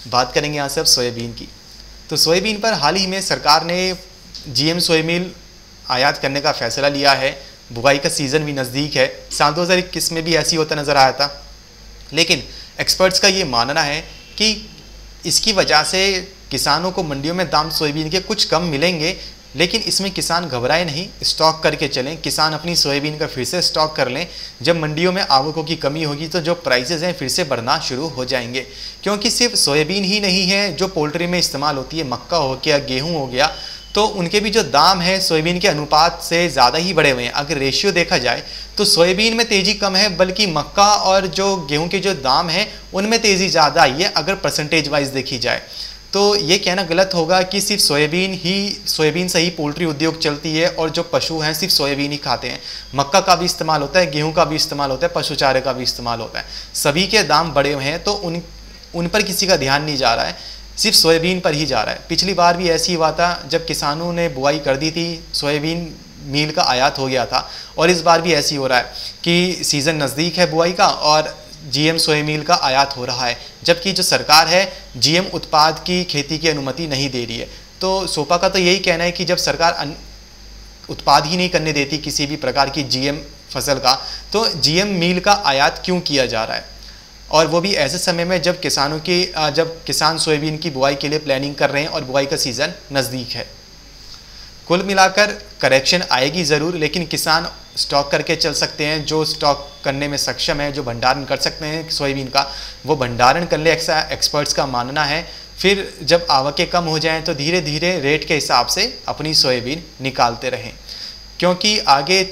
बात करेंगे यहाँ से अब सोयाबीन की। तो सोयाबीन पर हाल ही में सरकार ने जीएम सोया मील आयात करने का फैसला लिया है। बुआई का सीज़न भी नज़दीक है। साल 2021 में भी ऐसी होता नज़र आया था, लेकिन एक्सपर्ट्स का ये मानना है कि इसकी वजह से किसानों को मंडियों में दाम सोयाबीन के कुछ कम मिलेंगे, लेकिन इसमें किसान घबराए नहीं, स्टॉक करके चलें। किसान अपनी सोयाबीन का फिर से स्टॉक कर लें। जब मंडियों में आवकों की कमी होगी तो जो प्राइसेस हैं फिर से बढ़ना शुरू हो जाएंगे, क्योंकि सिर्फ सोयाबीन ही नहीं है जो पोल्ट्री में इस्तेमाल होती है, मक्का हो गया, गेहूँ हो गया, तो उनके भी जो दाम है सोयाबीन के अनुपात से ज़्यादा ही बढ़े हुए हैं। अगर रेशियो देखा जाए तो सोयाबीन में तेज़ी कम है, बल्कि मक्का और जो गेहूं के जो दाम है उनमें तेज़ी ज़्यादा आई है अगर परसेंटेज वाइज देखी जाए। तो ये कहना गलत होगा कि सिर्फ सोयाबीन से ही पोल्ट्री उद्योग चलती है और जो पशु हैं सिर्फ सोयाबीन ही खाते हैं। मक्का का भी इस्तेमाल होता है, गेहूँ का भी इस्तेमाल होता है, पशु चारे का भी इस्तेमाल होता है। सभी के दाम बढ़े हुए हैं, तो उन पर किसी का ध्यान नहीं जा रहा है, सिर्फ सोयाबीन पर ही जा रहा है। पिछली बार भी ऐसी हुआ था जब किसानों ने बुआई कर दी थी, सोयाबीन मील का आयात हो गया था, और इस बार भी ऐसी हो रहा है कि सीज़न नज़दीक है बुआई का और जीएम सोया मील का आयात हो रहा है, जबकि जो सरकार है जीएम उत्पाद की खेती की अनुमति नहीं दे रही है। तो सोपा का तो यही कहना है कि जब सरकार उत्पाद ही नहीं करने देती किसी भी प्रकार की जीएम फसल का, तो जीएम मील का आयात क्यों किया जा रहा है, और वो भी ऐसे समय में जब किसान सोयाबीन की बुआई के लिए प्लानिंग कर रहे हैं और बुआई का सीज़न नज़दीक है। कुल मिलाकर करेक्शन आएगी ज़रूर, लेकिन किसान स्टॉक करके चल सकते हैं। जो स्टॉक करने में सक्षम है, जो भंडारण कर सकते हैं सोयाबीन का, वो भंडारण कर ले, ऐसा एक्सपर्ट्स का मानना है। फिर जब आवकें कम हो जाएं तो धीरे धीरे रेट के हिसाब से अपनी सोयाबीन निकालते रहें, क्योंकि आगे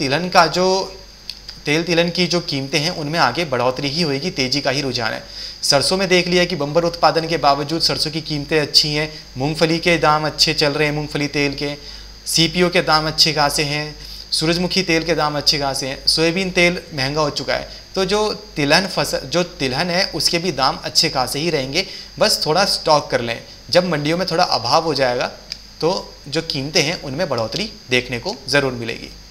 तेल तिलहन की जो कीमतें हैं उनमें आगे बढ़ोतरी ही होगी, तेज़ी का ही रुझान है। सरसों में देख लिया कि बम्पर उत्पादन के बावजूद सरसों की कीमतें अच्छी हैं, मूंगफली के दाम अच्छे चल रहे हैं, मूंगफली तेल के सीपीओ के दाम अच्छे खासे हैं, सूरजमुखी तेल के दाम अच्छे खासे हैं, सोयाबीन तेल महंगा हो चुका है। तो जो तिलहन है उसके भी दाम अच्छे खासे ही रहेंगे, बस थोड़ा स्टॉक कर लें। जब मंडियों में थोड़ा अभाव हो जाएगा तो जो कीमतें हैं उनमें बढ़ोतरी देखने को ज़रूर मिलेगी।